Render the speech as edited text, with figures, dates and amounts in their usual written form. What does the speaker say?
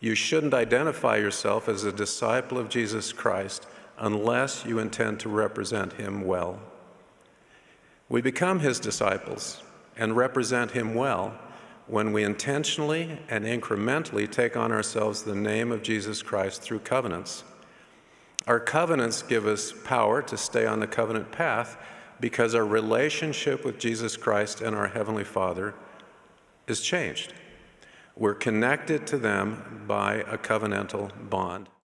You shouldn't identify yourself as a disciple of Jesus Christ unless you intend to represent him well. We become his disciples and represent him well when we intentionally and incrementally take on ourselves the name of Jesus Christ through covenants. Our covenants give us power to stay on the covenant path because our relationship with Jesus Christ and our Heavenly Father is changed. We're connected to them by a covenantal bond.